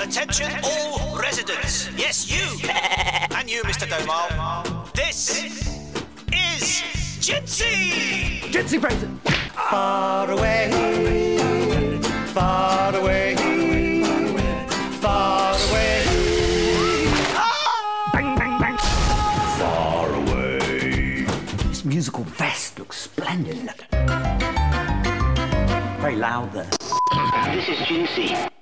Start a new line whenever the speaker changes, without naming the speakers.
Attention all residents. Yes, you. And you, Mr. Domar. This is Jitsi!
Jitsi Fraser! Far away, far away, far away. Bang, bang, bang. Far away. This musical vest looks splendid. Very loud there.
This is Jitsi.